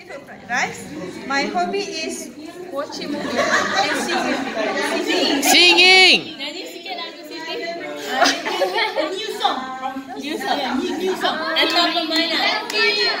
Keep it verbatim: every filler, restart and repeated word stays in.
favorite fried rice. My hobby is watching movie and singing. Singing. Singing. Nyanyi sikit lagu Siti. New song. New song. New song. Atau permainan.